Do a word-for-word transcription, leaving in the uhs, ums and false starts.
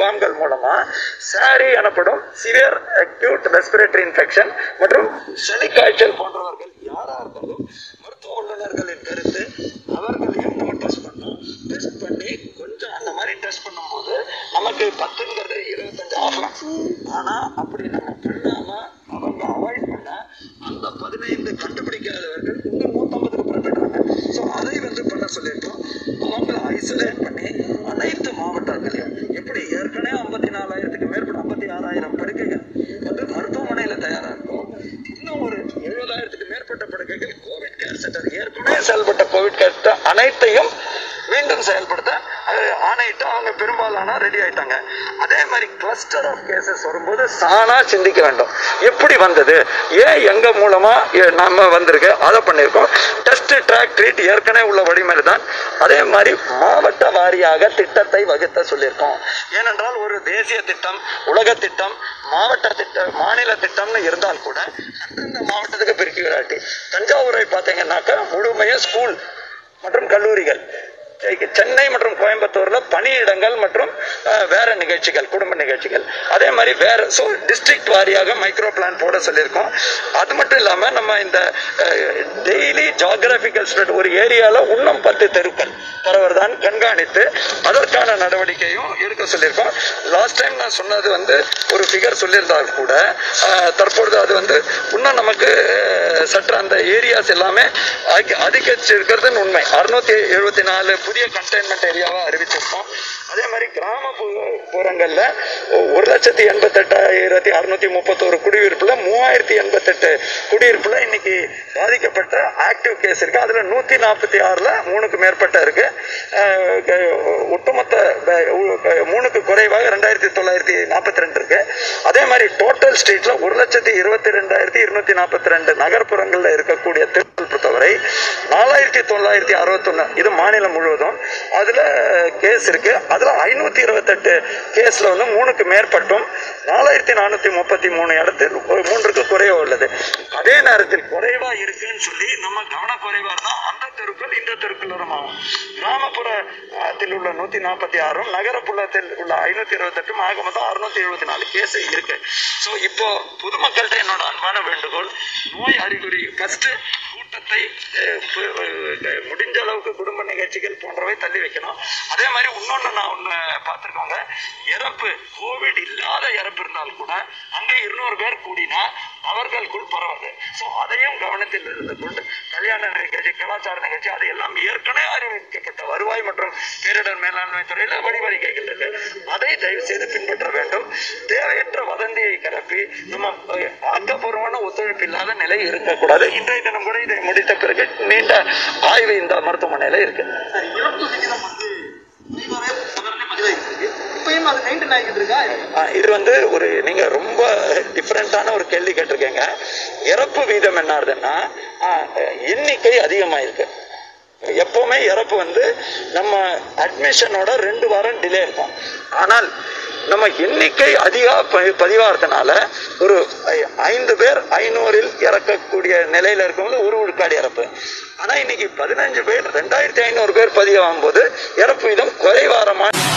முகாம்கள் மூலமா சாரி எனப்படும் சிவியர் அக்யூட் ரெஸ்பிரேட்டரி இன்ஃபெக்ஷன் மற்றும் சளி காய்ச்சல் போன்றவர்கள் யாரா இருந்தாலும் மருத்துவ வல்லுநர்களின் கருத்து அவர்களையும் நம்ம டெஸ்ட் பண்ணோம். டெஸ்ட் பண்ணி கொஞ்சம் அந்த மாதிரி டெஸ்ட் பண்ணும்போது நமக்கு பத்துங்கிறது இருபத்தஞ்சு ஆகலாம். ஆனா அப்படி நம்ம பண்ணாம அவங்க அவாய்ட் பண்ண அந்த பதினைந்து கண்டுபிடிக்காதவர்கள் இன்னும் நூத்தம்பதுக்கு புறப்பட்டாங்க. ஸோ அதை வந்து பண்ண சொல்லியிருக்கோம். அவங்களை ஐசோலேட் பண்ணி அனைத்து மாவட்டங்களையும் எப்படி ஏற்கனவே ஐம்பத்தி நாலாயிரத்துக்கு மேற்பட்ட ஐம்பத்தி ஆறாயிரம் படுக்கைகள் வந்து மருத்துவமனையில தயாரா இருக்கும். இன்னும் ஒரு எழுபதாயிரத்துக்கு மேற்பட்ட படுக்கைகள் கோவிட் கேர் சென்டர் ஏற்கனவே செயல்பட்ட கோவிட் கேர் சென்டர் அனைத்தையும் மீண்டும் செயல்படுத்த ஆணையிட்டு அவங்க பெரும்பாலான ரெடி ஆயிட்டாங்க. அதே மாதிரி கிளஸ்டர் ஆஃப் கேசஸ் வரும்போது சானா சிந்திக்க வேண்டும். எப்படி வந்தது, ஏன் எங்க மூலமா நம்ம வந்திருக்கு, அதை பண்ணியிருக்கோம். டெஸ்ட் ட்ராக் ட்ரீட் ஏற்கனவே உள்ள வழிமுறை தான். அதே மாதிரி மாவட்ட வாரியாக திட்டத்தை வகுத்த சொல்லியிருக்கோம். ஏனென்றால் ஒரு தேசிய திட்டம், உலக திட்டம், மாவட்ட திட்டம், மாநில திட்டம்னு இருந்தால் கூட அந்தந்த மாவட்டத்துக்கு பிரிக்க விடாட்டி தஞ்சாவூரை பார்த்தீங்கன்னாக்கா முழுமையாக ஸ்கூல் மற்றும் கல்லூரிகள், சென்னை மற்றும் கோயம்புத்தூர்ல பணியிடங்கள் மற்றும் வேற நிகழ்ச்சிகள், குடும்ப நிகழ்ச்சிகள், அதே மாதிரி வேற ஸோ டிஸ்ட்ரிக்ட் வாரியாக மைக்ரோ பிளான் போட சொல்லியிருக்கோம். அது மட்டும் இல்லாம நம்ம இந்த டெய்லி ஜியோகிராபிக்கல் ஸ்ப்ரெட் ஒரு ஏரியால இன்னும் பத்து தெருக்கள் பரவர்தான் கண்காணித்து அதற்கான நடவடிக்கையும் எடுக்க சொல்லியிருக்கோம். லாஸ்ட் டைம் நான் சொன்னது வந்து ஒரு ஃபிகர் சொல்லியிருந்தால் கூட தற்பொழுது அது வந்து இன்னும் நமக்கு சற்று அந்த ஏரியாஸ் எல்லாமே அதிகரிச்சிருக்கிறதுன்னு உண்மை. அறுநூத்தி எழுபத்தி நாலு புதிய கண்டெய்ன்மெண்ட் ஏரியாவா அறிவிச்சிருக்கோம். அதே மாதிரி கிராமப்புறங்கள்ல ஒரு லட்சத்தி எண்பத்தி எட்டாயிரத்தி அறுநூத்தி முப்பத்தோரு குடியிருப்புல மூவாயிரத்தி எண்பத்தி எட்டு குடியிருப்புல இன்னைக்கு பாதிக்கப்பட்ட ஆக்டிவ் கேஸ் இருக்கு. அதுல நூத்தி நாற்பத்தி ஆறுல மூணுக்கு மேற்பட்ட இருக்கு. ஒட்டுமொத்த மூணுக்கு குறைவாக ரெண்டாயிரத்தி தொள்ளாயிரத்தி நாற்பத்தி ரெண்டு இருக்கு. அதே மாதிரி டோட்டல் ஸ்ட்ரீட்ல ஒரு லட்சத்தி இருபத்தி ரெண்டாயிரத்தி இருநூத்தி நாற்பத்தி ரெண்டு நகர்ப்புறங்கள்ல இருக்கக்கூடிய தேர்தல் பொறுத்தவரை நாலாயிரத்தி தொள்ளாயிரத்தி அறுபத்தி ஒன்னு இது மாநிலம் முழுவதும் அதுல கேஸ் இருக்கு. அதுல ஐநூத்தி இருபத்தி எட்டு கேஸ்ல வந்து மூணுக்கு மேற்பட்டும் நாலாயிரத்தி நானூத்தி முப்பத்தி மூணு இடத்தில் மூன்றுக்கு குறைவா உள்ளது. அதே நேரத்தில் குறைவா இருக்குன்னு சொல்லி நம்ம கவனக்குறைவா இருந்தா அந்த தெருக்கள் இந்த தெருக்கள் வருமாகும். கிராமப்புறத்தில் உள்ள நூத்தி நாற்பத்தி ஆறும் நகரப்புறத்தில் உள்ள ஐநூத்தி இருபத்தி எட்டும் ஆக மொத்தம் அறுநூத்தி எழுபத்தி நாலு கேஸ் இருக்கு. ஸோ இப்போ பொதுமக்கள்கிட்ட என்னோட அன்பான வேண்டுகோள், நோய் அறிகுறி ஃபர்ஸ்ட் கூட்டத்தை முடிஞ்ச அளவுக்கு குடும்ப நிகழ்ச்சிகள் போன்றவை தள்ளி வைக்கணும். அதே மாதிரி இன்னொன்னு நான் ஒண்ணு பார்த்திருக்கோங்க, இறப்பு கோவிட் இல்லாத இறப்பு இருந்தால் கூட அங்கே இருநூறு பேர் கூடினா அவர்களுக்குள் பரவாது. ஸோ அதையும் கவனத்தில் இருந்து கொண்டு கல்யாண நிகழ்ச்சி, கலாச்சார நிகழ்ச்சி அது எல்லாம் ஏற்கனவே அறிவிக்கப்பட்ட வருவாய் மற்றும் பேரிடர் மேலாண்மை துறையில வழிவகைகள் இருக்கு. அதை தயவு செய்து பின்பற்ற வேண்டும். தேவையற்ற வதந்தியை கிளப்பி நம்ம ஆக்கப்பூர்வமான ஒத்துழைப்பு இல்லாத நிலை இருக்கக்கூடாது. இன்றைய தினம் கூட இதை முடித்த பிறகு நீண்ட ஆய்வு இந்த மருத்துவமனையில இருக்கு. இது வந்து ஒரு நீங்க ரொம்ப டிஃபரெண்டான ஒரு கேள்வி கேட்டிருக்கீங்க. இறப்பு வீதம் என்ன ஆகுதுன்னா எண்ணிக்கை அதிகமாயிருக்கு. எப்பவுமே இறப்பு வந்து நம்ம அட்மிஷனோட ரெண்டு வாரம் டிலே இருக்கும். ஆனால் நம்ம எண்ணிக்கை அதிக பதிவாகிறதுனால ஒரு ஐந்து பேர் ஐநூறில் இறக்கக்கூடிய நிலையில இருக்கும்போது ஒரு விழுக்காடு இறப்பு. ஆனா இன்னைக்கு பதினஞ்சு பேர் ரெண்டாயிரத்தி ஐநூறு பேர் பதிவாகும் போது இறப்பு வீதம் குறைவாரமான